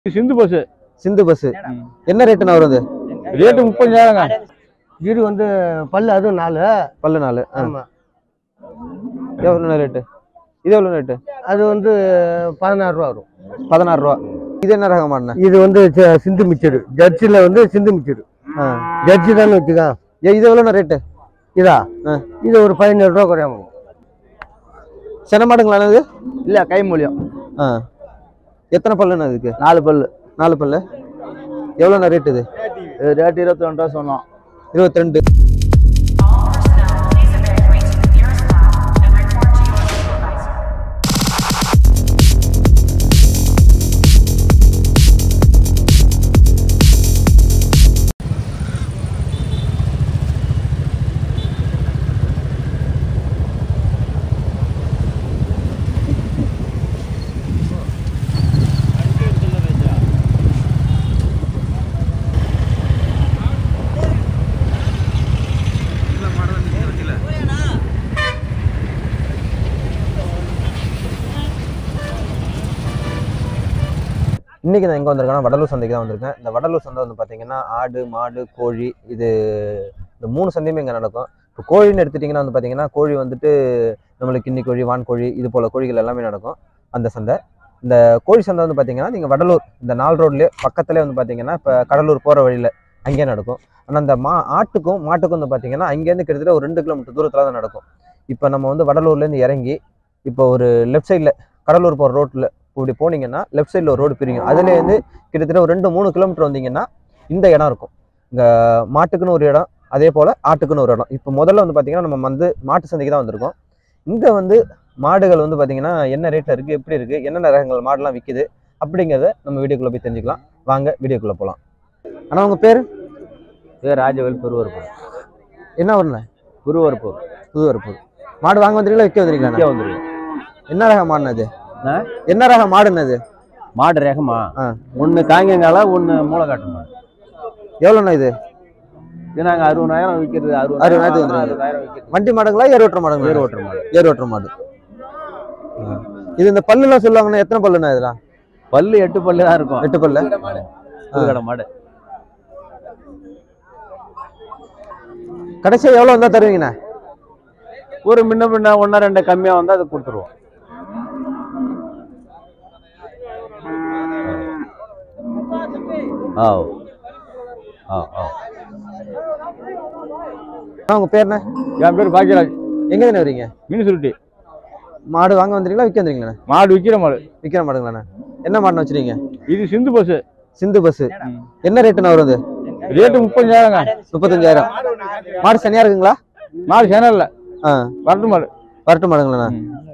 சிந்து bus என்ன ரேட்டுண்ணா வருது? ரேட்டு 30,000ங்க. இது வந்து பல்லு அதுவும் 4 பல்லு 4. ஆமா. எவ்வளோ ரேட்டு? இது எவ்வளோ ரேட்டு? அது வந்து 16 ரூபா வரும். 16 ரூபா. இது என்ன ரகமாண்ணா? இது வந்து சிந்து மிச்சரு, ஜர்சியில் வந்து சிந்து மிச்சரு. ஜர்சி தானே வச்சுக்கா. இது எவ்வளோண்ணா ரேட்டு? இதா இது ஒரு 17 ரூபா குறையாம. சென மாடுங்களா இது? இல்லை, கை மூலியம். எத்தனை பல்லுண்ணா இதுக்கு? 4 பல்லு. 4 பல்லு. எவ்வளோண்ணா ரேட்டு இது? ரேட்டு 22 ரூபா சொன்னோம். 22. இன்றைக்கி நான் எங்கே வந்திருக்கேன்னா வடலூர் சந்தைக்கு தான் வந்திருக்கேன். இந்த வடலூர் சந்தை வந்து பார்த்தீங்கன்னா ஆடு, மாடு, கோழி இந்த 3 சந்தையுமே இங்கே நடக்கும். இப்போ கோழின்னு எடுத்துட்டிங்கன்னா வந்து பார்த்தீங்கன்னா கோழி வந்துட்டு நம்மளுக்கு கிண்ணி கோழி, வான் கோழி, இது போல் கோழிகள் எல்லாமே நடக்கும் அந்த சந்தை. இந்த கோழி சந்தை வந்து பார்த்தீங்கன்னா நீங்கள் வடலூர் இந்த 4 ரோட்லேயே பக்கத்துலேயே வந்து பார்த்தீங்கன்னா இப்போ கடலூர் போகிற வழியில் அங்கேயே நடக்கும். ஆனால் அந்த ஆட்டுக்கும் மாட்டுக்கும் வந்து பார்த்தீங்கன்னா அங்கேருந்து கிட்டத்தட்ட ஒரு 2 கிலோமீட்டர் தூரத்தில் தான் நடக்கும். இப்போ நம்ம வந்து வடலூர்லேருந்து இறங்கி இப்போ ஒரு லெஃப்ட் சைடில் கடலூர் போகிற ரோட்டில் இப்படி போனீங்கன்னா லெஃப்ட் சைடில் ஒரு ரோடு பிரியும். அதுலேருந்து கிட்டத்தட்ட ஒரு 2-3 கிலோமீட்டர் வந்தீங்கன்னா இந்த இடம் இருக்கும். இங்கே மாட்டுக்குன்னு ஒரு இடம், அதே போல் ஆட்டுக்குன்னு ஒரு இடம். இப்போ முதல்ல வந்து பார்த்தீங்கன்னா நம்ம வந்து மாட்டு சந்தைக்கு தான் வந்திருக்கோம். இங்கே வந்து மாடுகள் வந்து பார்த்தீங்கன்னா என்ன ரேட்டில் இருக்குது, எப்படி இருக்குது, என்னென்ன ரகங்கள் மாடுலாம் விற்கிது அப்படிங்கிறத நம்ம வீடியோக்குள்ளே போய் தெரிஞ்சுக்கலாம். வாங்க வீடியோக்குள்ளே போகலாம். ஆனால் உங்கள் பேர்? ராஜவேல், புதுவரப்பூர். என்ன வருண்ணே? புதுவரப்பூர். மாடு வாங்க வந்துருக்கீங்களா, விற்க வந்துருக்கீங்களா? விற்க வந்துருக்கு. என்ன ரகம் மாடுன்னு அது? என்ன ரக மாடுன்னு? மாடு ரகமா? ஒன்று காங்கங்கால, ஒன்று மூளைக்காட்டு மாடு. எவ்வளோண்ணா இது? இது நாங்கள் 60,000 விற்கிறது. 60,000 வண்டி மாடுங்களா, ஏர் ஓட்டுற மாடுங்களா? ஏர் ஓட்டுற மாடு. இது இந்த பல்லுலாம் சொல்லுவாங்கண்ணா, எத்தனை பல்லுண்ணா இதெல்லாம்? பல்லு 8 பல்லு தான் இருக்கும். 8 பல்லு. புதுக்கடை மாடு. கடைசியாக எவ்வளோ வந்தால் தருவீங்கண்ணா? ஒரு முன்ன 1-2 கம்மியாக வந்தால் அதை கொடுத்துருவோம். உங்க பேர் என்ன? என் பேர் பாக்கியராஜ். எங்க தானே வரீங்க? மீன் சுருட்டி. மாடு வாங்க வந்துறீங்களா, விற்க வந்துறீங்களா? மாடு விற்கிற மாடு. விற்கிற மாடுங்களாண்ணா. என்ன மாடுன்னு வச்சிருக்கீங்க? இது சிந்து பஸ். சிந்து பஸ். என்ன ரேட்டுண்ணா வருது? ரேட்டு 30,000ங்க. 35,000. மாடு சனியா இருக்குங்களா? மாடு சேனல் இல்லை, வரட்டு மாடு. வரட்டு மாடுங்களாண்ணா.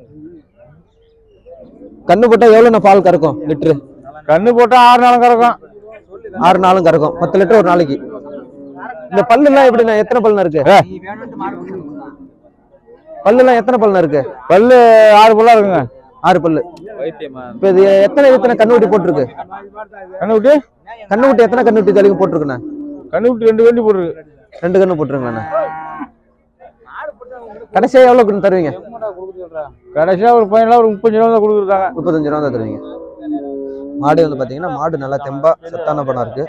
கண்ணு போட்டா எவ்வளோண்ணா பால் கறக்கும் லிட்டரு? கண்ணு போட்டா 6 நாளும் கறக்கும். 6 நாளும் கறக்கும். 10 லிட்டர் ஒரு நாளைக்கு. இந்த பல்லுலாம் எப்படிண்ணா, எத்தனை பல்லுண்ணா இருக்கு? பல்லுலாம் எத்தனை பல்லுண்ணா இருக்கு? பல்லு 6 பல்லா இருக்குங்க. 6 பல்லு. இப்போ இது எத்தனை கண்ணுக்குட்டி போட்டிருக்கு? கண்ணுக்குட்டி எத்தனை கண்ணுக்குட்டி தெளிவு போட்டிருக்குண்ணா? கண்ணுக்குட்டி 2 கண்ணு போட்டிருக்கு. 2 கண்ணு போட்டிருங்கண்ணா. கடைசியா எவ்வளவு தருவீங்க? கடைசியா ஒரு 35 ரூபா கொடுக்குறாங்க. 35 ரூபா தான் தருவீங்க. மாடு வந்து பாத்தீங்கன்னா மாடு நல்லா தெம்பா சத்தான பணம் இருக்கு.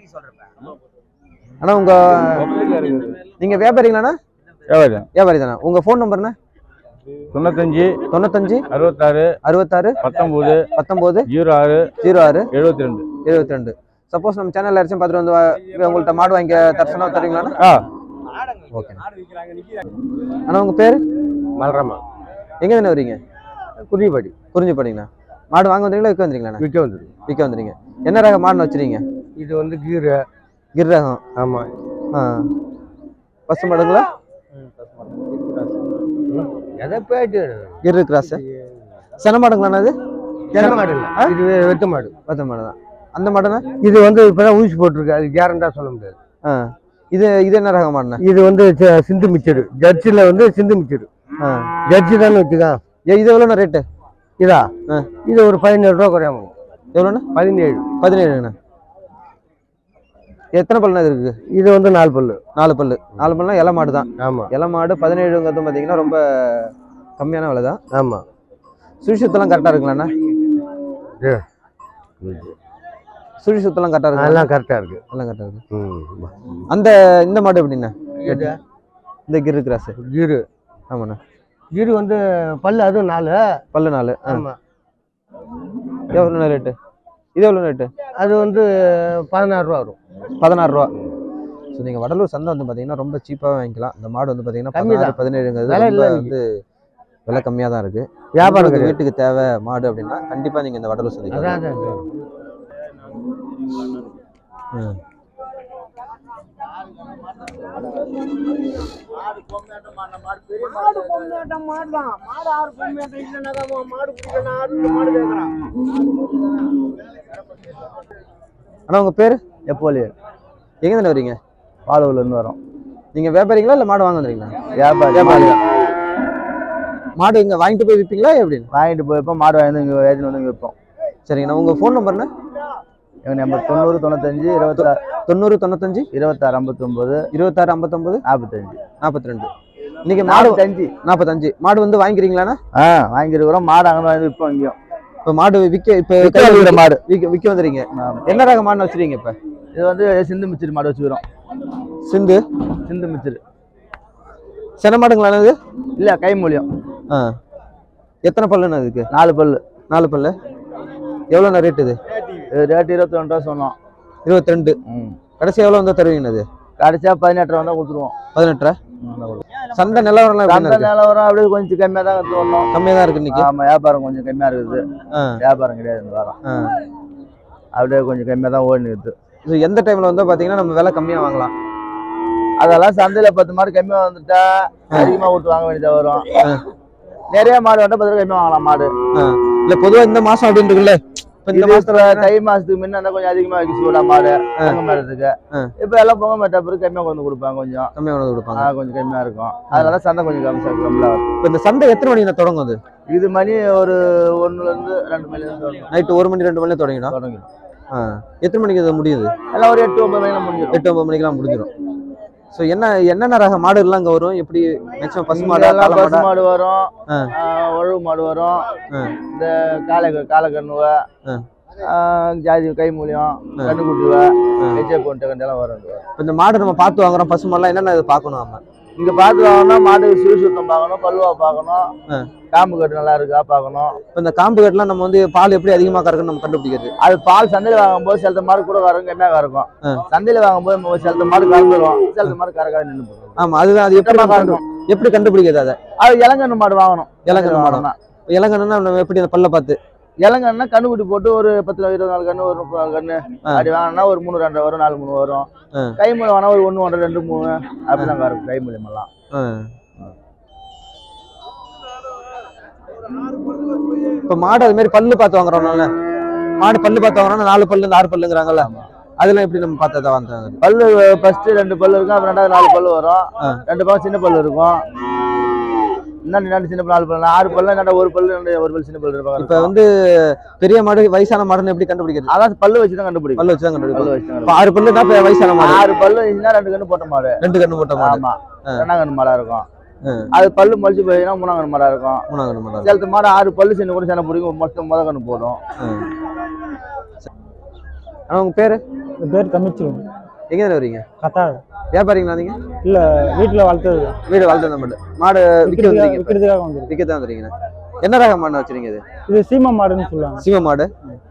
ஆனா உங்க நீங்க வியாபாரிங்களாண்ணா? வியாபாரி தானே. உங்க ஃபோன் நம்பர்ண்ணா? 95 66 66 19 19 06 06 72 72. சப்போஸ் நம்ம சேனல்ல யாராச்சும் பார்த்துட்டு வந்து உங்கள்கிட்ட மாடு வாங்கி தரிசனா தருவீங்களாண்ணா? ஓகே. ஆனா உங்க பேரு? மல்ராமா. எங்க தானே வரீங்க? குறிஞ்சிப்பாடிங்கண்ணா. மாடு வாங்க வந்துறீங்களா, விற்க வந்துறீங்களா? விற்க வந்துறீங்க. என்ன ரக மாடுன்னு வச்சிருக்கீங்க? இது வந்து கிர் ரகம். ஆமா. பசு மாடுங்களா? கிர் கிராஸ். சென மாடுங்களாண்ணா? அது சென மாடு இல்லை, இது வெத்த மாடு. வெத்த மாடு தான். அந்த மாடுண்ணா? இது வந்து இப்பதான் ஊசி போட்டிருக்கு, அது கேரண்டா சொல்ல முடியாது. இது என்ன ரக மாடுண்ணா? இது வந்து சிந்து மிச்சரு, ஜர்சியில் வந்து சிந்து மிச்சரு. ஜர்சி தானே வச்சுக்கா. இது எவ்வளோண்ணா ரேட்டு? இதா இது ஒரு 17 ரூபா குறையாம. எவ்வளோண்ணா? 17. எத்தனை பல்லுண்ணா இருக்கு? இது வந்து 4 பல்லு. 4 பல்லு. 4 பல்லுனா இலை மாடு தான். ஆமா. இலை மாடு 17ங்கிறது பார்த்தீங்கன்னா ரொம்ப கம்மியான விலை தான். ஆமா. சுழிச்சத்தெல்லாம் கரெக்டாக இருக்குங்களாண்ணா? சுழி சுத்தலாம் கரெக்டா இருக்கு? எல்லாம் கரெக்டா இருக்கு. எல்லாம் கரெக்டா இருக்கு. அந்த இந்த மாடு எப்படிண்ணா? இந்த கிரு கிராஸ் கீரு. ஆமாண்ணா. கீரு வந்து பல்லு அதுவும் 4 பல்லு 4. ஆமா. எவ்வளோ ரேட்டு? இது எவ்வளோ ரேட்டு? அது வந்து 16 ரூபா வரும். 16 ரூபா. ஸோ நீங்கள் வடலூர் சந்தை வந்து பார்த்தீங்கன்னா ரொம்ப சீப்பாகவே வாங்கிக்கலாம். இந்த மாடு வந்து பார்த்தீங்கன்னா 16 17ங்கிறது வந்து விலை கம்மியாக தான் இருக்குது. வியாபாரத்துக்கு வீட்டுக்கு தேவை மாடு அப்படின்னா கண்டிப்பாக நீங்கள் இந்த வடலூர் சந்தைக்கு அண்ணா உங்கள் பேர்? எப்போலியன். எங்கே தானே வரீங்க? பாலூர்லேருந்து வரோம். நீங்கள் வியாபாரிங்களா இல்லை மாடு வாங்க வந்துறீங்களா? வியாபாரி தான். மாடு இங்கே வாங்கிட்டு போய் விற்பீங்களா எப்படின்னு? வாங்கிட்டு போய்ப்போம். மாடு வாங்கி இங்கே ஏஜென்ட் வந்து விற்போம். சரிங்கண்ணா. உங்கள் ஃபோன் நம்பர்ண்ணா? எங்கள் நம்பர் 90 95 26 90 95 26 59 26 59 45 42. இன்னைக்கு மாடு 45 மாடு வந்து வாங்கிக்கிறீங்களாண்ணா? வாங்கிருக்கிறோம். மாடு அங்கே வாங்கி விற்போம். இங்கேயும் இப்போ மாடு விற்க மாடு விற்க வந்துறீங்க. என்ன ரக மாடு வச்சுருக்கீங்க இப்போ? இது வந்து சிந்து மிச்சர் மாடு வச்சுக்கிறோம். சிந்து மிச்சர் சென மாடுங்களா இது? இல்லை, கை மூலியம். எத்தனை பல்லுண்ணா இதுக்கு? 4 பல்லு. 4 பல்லு. எவ்வளோண்ணா ரேட் இது? ரேட் 22 ரூபா சொன்னோம். 22. கடைசி எவ்வளோ வந்தால் தருவீங்கண்ணா? அது கடைசியாக 18 வந்தால் கொடுத்துருவோம். 18. சந்தை நிலவரம்லாம் சந்தை நிலவரம் அப்படியே கொஞ்சம் கம்மியாக தான் தோணும். கம்மியாக தான் இருக்கு இன்னைக்கு. ஆமாம், வியாபாரம் கொஞ்சம் கம்மியாக இருக்குது. வியாபாரம் கிடையாது இந்த வாரம். அப்படியே கொஞ்சம் கம்மியாக தான் ஓடி இருக்குது. ஸோ எந்த டைமில் வந்து பார்த்தீங்கன்னா நம்ம விலை கம்மியாக வாங்கலாம்? அதெல்லாம் சந்தையில் 10 மாடு கம்மியாக வந்துட்டா அதிகமாக கொடுத்து வாங்க வேண்டியதாக வரும். நிறைய மாடு வந்தால் 10 ரூபா கம்மியாக வாங்கலாம் மாடு. இல்லை பொதுவாக இந்த மாதம் அப்படின்னு இருக்குல்ல, இந்த மாசத்துல தை மாசத்துக்கு முன்ன கொஞ்சம் அதிகமா வைக்க சூடா மாடு மேடத்துக்கு. இப்ப எல்லாம் பொங்க மாட்டா பிறகு கம்மியா கொண்டு கொடுப்பாங்க. கொஞ்சம் கம்மியா கொண்டு கொடுப்பாங்க. கொஞ்சம் கம்மியா இருக்கும். அதனால சந்தை கொஞ்சம் கம்மியா இருக்கும். இப்ப இந்த சந்தை எத்தனை மணிக்கு தொடங்கும்? அது இது மணி ஒரு 1 இருந்து 2 மணில இருந்து நைட்டு 1 மணி 2 மணில தொடங்கிடும். எத்தனை மணிக்கு அது முடியுது? எல்லாம் ஒரு 8 9 மணிக்கு முடிஞ்சிடும். 8 9 மணிக்கெல்லாம் முடிஞ்சிடும். ஸோ என்னென்ன ரக மாடு எல்லாம் இங்கே வரும்? எப்படி மேக்ஸிமம் பசு மாடு வரும், உழவு மாடு வரும், இந்த காலக்கண்ணுவ, ஜாதி கை மூலியம், கண்ணுக்குட்டிவ, எச்சை போன்ற கண்டெல்லாம் வரும். இந்த மாடு நம்ம பார்த்து வாங்குறோம், பசு மாடுலாம் என்னென்ன இது பார்க்கணும்? நம்ம இங்க பார்த்து வாங்கினா மாடு சுழி சுத்தம் பார்க்கணும், பல்லுவா பார்க்கணும், காம்பு கட்டு நல்லா இருக்கா பார்க்கணும். இந்த காம்பு கட்டுலாம் நம்ம வந்து பால் எப்படி அதிகமாக கறக்குன்னு நம்ம கண்டுபிடிக்கிறது. அது பால் சந்தையில் வாங்கும்போது சில மாடு கூட கறக்கும், கம்மியாக கறக்கும். சந்தையில் வாங்கும்போது சில மாடு கறந்துடும், சில மாடு கறக்காது நின்று போகும். ஆமா, அதுதான். அது எப்படி கண்டுபிடிக்கிறது? அதை அது இளங்கண்ணு மாடு வாங்கணும். இளங்கண்ணு மாடு. இளங்கண்ணுன்னா நம்ம எப்படி அந்த பல்ல பார்த்து? இளங்கண்ணா கண்ணுக்குட்டி போட்டு ஒரு 10 24 கண்ணு, ஒரு 30 கண்ணு அப்படி வாங்கினா ஒரு 3 2 வரும், 4 3 வரும். கை மூலம் வாங்கினா ஒரு 1 1 2 3 அப்படிதான் வரும். கை மூலியம் எல்லாம் இப்ப மாடு அது மாதிரி பல்லு பார்த்து வாங்குறோம்ல, மாடு பல்லு பார்த்து வாங்குறோம்னா 4 பல்லு 6 பல்லுங்கிறாங்கல்ல, அதெல்லாம் எப்படி நம்ம பார்த்தா வாங்குறாங்க? பல்லு ஃபர்ஸ்ட் 2 பல்லு இருக்கும், அப்புறம் 2வது 4 பல்லு வரும். 2 பக்கம் சின்ன பல்லு இருக்கும். இன்னும் சின்ன 4 பல்லு, 6 பல்லு, ஒரு பல்லு, ஒரு பல்லு சின்ன பல்லு இருப்பாங்க. இப்ப வந்து பெரிய மாடு வயசான மாடுன்னு எப்படி கண்டுபிடிக்கிறது? அதான் பல்லு வச்சு தான் கண்டுபிடிக்கும். பல்லு வச்சு தான் கண்டுபிடிக்கும். 6 பல்லு தான் வயசான மாடு. 6 பல்லு இருந்துச்சுன்னா 2 கண்ணு போட்ட மாடு. 2 கண்ணு போட்ட மாடு. ஆமா, 2ஆம் கண்ணு மாடா இருக்கும். அது பல்லு மொழிச்சு போயிடுச்சுன்னா 3ஆம் கண்ணு மாடா இருக்கும். 3ஆம் கண்ணு மாடா. சில மாடு 6 பல்லு சின்ன கூட சின்ன பிடிக்கும், மொத்தம் முத கண்ணு போடும். ஆனா உங்க பேரு? என் பேர் தமிழ்ச்சி. எங்க வரீங்க? கத்தாழ. வியாபாரிங்களா நீங்க? இல்ல, வீட்டுல வளர்த்தது. வீடு வளர்த்தது மாடு. மாடு விற்கிறதுக்காக வந்து விற்கத்தான் வந்துருக்கீங்க. என்ன ரக மாடு வச்சிருக்கீங்க? இது சீமா மாடுன்னு சொல்லுவாங்க. சீமா மாடு.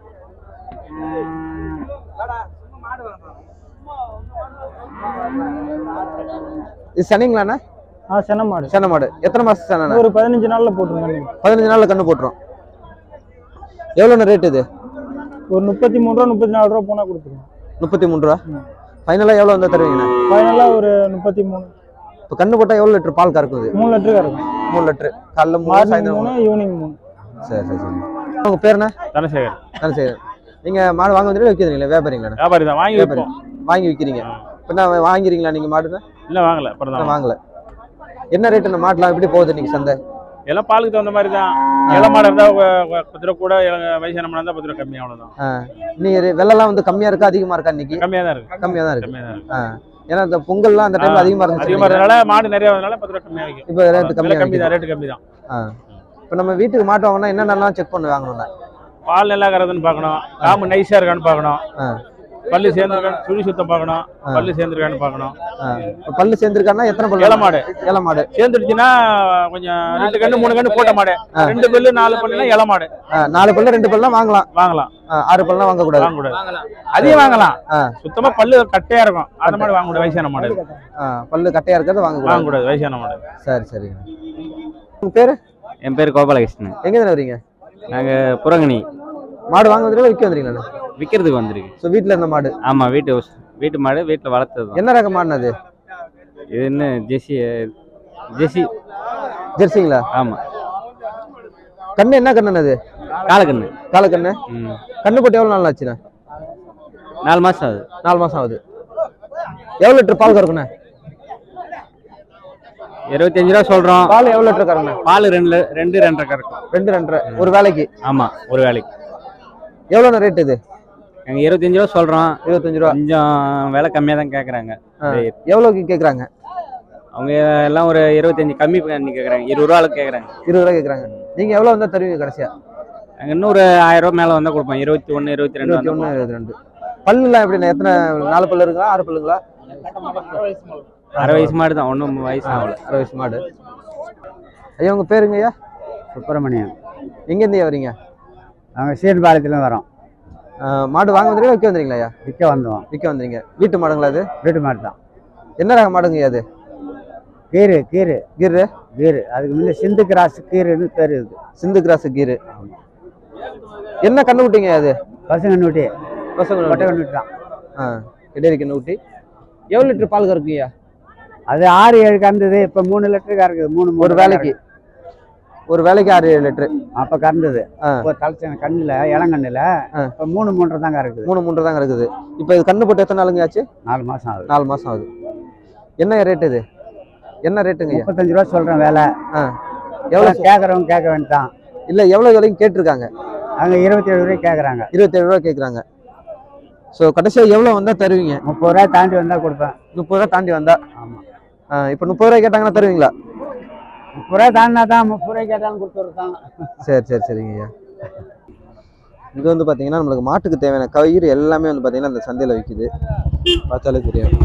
இது சனிங்களாண்ணா? சென மாடு. சென மாடு. எத்தனை மாசம் சென? ஒரு 15 நாள்ல போட்டுருங்க. 15 நாள்ல கண்ணு போட்டுரும். எவ்வளோண்ணா ரேட் இது? ஒரு 33 ரூபா 34 ரூபா போனா கொடுத்துருங்க. 33 ரூபா. ஃபைனலா எவ்வளவு வந்தா தருவீங்கண்ணா? ஃபைனலா ஒரு 33. இப்போ கண்ணு போட்டா எவ்வளவு லிட்டர் பால் கறக்குது? 3 லிட்டர் கறக்கும். 3 லிட்டர். காலைல 3, சாயந்தரம் 3, ஈவினிங் 3. சரி சரி சரி. உங்க பேர் என்ன? தனசேகர். தனசேகர். நீங்க மாடு வாங்க வந்துட்டு விற்கிறீங்களா? வியாபாரிங்களா? வியாபாரி தான். வாங்கி விற்கிறீங்க. இப்போ நான் வாங்கிறீங்களா நீங்க மாடுனா? இல்ல, வாங்கல. அப்புறம் வாங்கல. என்ன ரேட் இந்த மாடலாம் எப்படி போகுது இன்னைக்கு சந்தை? எல்லாம் பாலுக்கு தகுந்த மாதிரி தான். இள மாடு இருந்தா 10 ரூபா கூட, வயசான மாடு இருந்தா 10 ரூபா கம்மி, அவ்வளவுதான். நீங்க விலைலாம் வந்து கம்மியா இருக்கா அதிகமா இருக்கா இன்னைக்கு? கம்மியா தான் இருக்கு. கம்மியா தான் இருக்கு. ஏன்னா இந்த பொங்கல்லாம் அந்த டைம்ல அதிகமா இருந்ததுனால மாடு நிறைய வந்தனால 10 ரூபா கம்மியா இருக்கு. இப்போ ரேட் கம்மி தான். ரேட் கம்மி தான். இப்போ நம்ம வீட்டுக்கு மாட்டு வாங்கினா என்னென்னலாம் செக் பண்ணி வாங்கணும்னா? பால் நல்லா கறதுன்னு பார்க்கணும், காம்பு நைஸா இருக்கான்னு பார்க்கணும், பல்லு சேர்ந்துருக்கான்னு சுழி சுத்தம் பார்க்கணும், பல்லு சேர்ந்துருக்கான்னு பார்க்கணும். பல்லு சேர்ந்துருக்கான்னா எத்தனை பல்லு? இளமாடு. இளமாடு சேர்ந்துருச்சுன்னா கொஞ்சம் 2 கண்ணு 3 கண்ணு போட்ட மாடு, 2 பல்லு 4 பல்லுனா இளமாடு. 4 பல்லு 2 பல்லுலாம் வாங்கலாம். 6 பல்லுலாம் வாங்கக்கூடாது. அதையும் வாங்கலாம். சுத்தமா பல்லு கட்டையா இருக்கும் அந்த மாடு வாங்கக்கூடாது. வயசான மாடு. பல்லு கட்டையா இருக்கிறது வாங்கக்கூடாது வயசான மாடு. சரி சரிங்க. உங்க பேரு? என் பேர் கோபாலகிருஷ்ணன். எங்க இருந்து வரீங்க? நாங்க புறங்கணி. மாடு வாங்க வந்துருக்கா விற்க வந்துறீங்களா? விற்கிறதுக்கு வந்திருக்கு. ஸோ வீட்டில் இருந்த மாடு? ஆமா, வீட்டு மாடு, வீட்டில் வளர்த்தது. என்ன ரக மாடுனா அது? இது என்ன ஜெர்சி ஜெர்சிங்களா? ஆமா. கண்ணு என்ன கண்ணு அது? காலக்கண்ணு. காலக்கண்ணு. கண்ணு போட்டு எவ்வளோ நாள் ஆச்சுண்ணா? 4 மாசம் ஆகுது. 4 மாசம் ஆகுது. எவ்வளோ லிட்டர் பால் கறக்குண்ணே? 25 ரூபா சொல்றோம். பால் எவ்வளோ லிட்டர் கறக்குண்ணே? பால் 2.5 கறக்கும். 2.5 ஒரு வேலைக்கு? ஆமா, ஒரு வேலைக்கு. எவ்வளோண்ணா ரேட் இது? நாங்க 25 ரூபா சொல்றோம். 25 ரூபா. கொஞ்சம் விலை கம்மியா தான் கேக்குறாங்க. எவ்வளோக்கு கேட்குறாங்க? அவங்க எல்லாம் ஒரு 25 கம்மி பண்ணி கேக்குறாங்க. 20 ரூபா கேக்குறாங்க. 20 ரூபா கேட்குறாங்க. நீங்க எவ்வளோ வந்தா தருவீங்க கடைசியா? நாங்க இன்னும் ஒரு 1000 ரூபா மேல வந்தா கொடுப்போம். 21, 22. 22. பல்லுலாம் எப்படிண்ணா? எத்தனை 4 பல்லு இருக்குங்களா 6 பல்லுங்களா? 6 வயசு மாடு தான். ஒன்றும் வயசு ஆகல. 6 வயசு மாடு. ஐயா உங்க பேருங்க ஐயா? சுப்பிரமணியன். எங்கேருந்து வரீங்க? நாங்கள் சீர்பாளையத்துல வரோம். மாடு வாங்க வந்துறீங்களா விற்க வந்துறீங்களா ஐயா? விற்க வந்தோம். விற்க வந்துறீங்க. வீட்டு மாடுங்களா அது? வீட்டு மாடு தான். என்ன ரக மாடுங்க அது? கீரு. கீரு. அதுக்கு முன்னே சிந்து கிராஸ் கீருன்னு பேர் இருக்கு. சிந்து கிராஸ் கீரு. என்ன கண்ணு விட்டீங்க அது? பசங்க நூட்டி. பசங்க கொட்டை கண்ணு விட்டுறான். இடேரி கண்ணு ஊட்டி. எவ்வளோ லிட்டர் பால் கறக்குங்கய்யா? அது 6-7 கறந்தது. இப்போ 3 லிட்டர் கறக்குது. 3 ஒரு வேலைக்கு 6-7 லிட்டர். அப்போ கறந்தது தலைச்சன கண்ணில் இளங்கண்ணில். இப்போ 3 தான் கறக்குது. 3 தான் கறக்குது. இப்போ இது கண்ணு போட்டு எத்தனை நாளுங்க ஆச்சு? 4 மாசம் ஆகுது. 4 மாசம் ஆகுது. என்ன ரேட் இது? என்ன ரேட்டுங்க? 35 ரூபா சொல்கிறேன் வேலை. எவ்வளோ கேட்குறவங்க கேட்க வேண்டாம். இல்லை எவ்வளோ விலையும் கேட்டிருக்காங்க? அவங்க 27 ரூபாய்க்கு கேட்குறாங்க. 27 ரூபா கேட்குறாங்க. ஸோ கடைசியாக எவ்வளோ வந்தால் தருவீங்க? 30 ரூபா தாண்டி வந்தால் கொடுப்பேன். 30 ரூபா தாண்டி வந்தா? ஆமாம். இப்போ 30 ரூபாய் கேட்டாங்கன்னா தருவீங்களா? 30 ரூபா தாண்டினா தான் 30 ரூபாய் கேட்டாலும் கொடுத்துருக்காங்க. சரிங்க ஐயா. இது வந்து பார்த்தீங்கன்னா நம்மளுக்கு மாட்டுக்கு தேவையான கயிறு எல்லாமே வந்து பார்த்தீங்கன்னா அந்த சந்தையில் விற்கிது. பார்த்தாலே தெரியும்.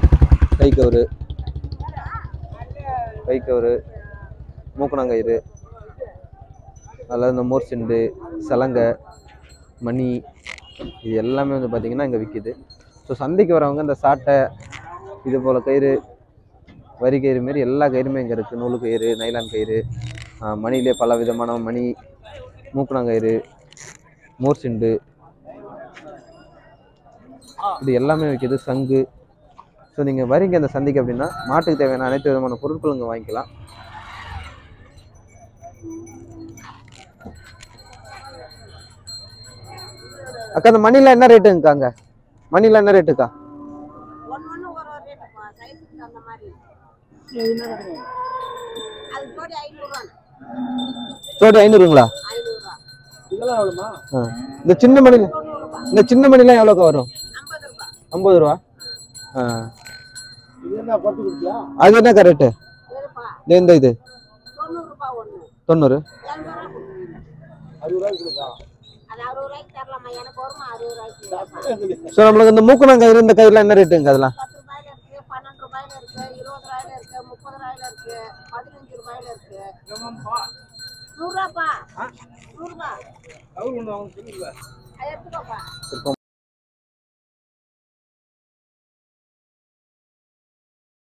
கை கயிறு, மூக்கணாங்கயிறு, அதில் இந்த மோர் சிண்டு, சலங்கை, மணி, இது எல்லாமே வந்து பார்த்திங்கன்னா இங்கே விற்கிது. ஸோ சந்தைக்கு வரவங்க இந்த சாட்டை, இது போல் கயிறு, வரி கயிறு மாரி எல்லா கயிறுமே இங்கே இருக்குது. நூலு கயிறு, நைலான் கயிறு, மணிலே பல விதமான மணி, மூக்கணாங்கயிறு, மோர் சிண்டு, இது எல்லாமே விற்கிது. சங்கு. ஸோ நீங்கள் வரீங்க அந்த சந்தைக்கு அப்படின்னா மாட்டுக்கு தேவையான அனைத்து விதமான பொருட்களும் இங்கே வாங்கிக்கலாம். அக்கா அந்த மணிலாம் என்ன ரேட்டுங்கக்கா? மணிலாம் என்ன ரேட்டுக்கா? ஜோடி 500ங்களா? இந்த சின்ன மணிலாம் எவ்வளோக்கா வரும்? 50 ரூபா. அது என்னக்கா ரேட்டு? இந்த இது 90. ஸோ நம்மளுக்கு இந்த மூக்கணாங்கயிறு, இந்த கயிறுலாம் என்ன ரேட்டுங்க? அதெல்லாம் 100 ரூபாய்.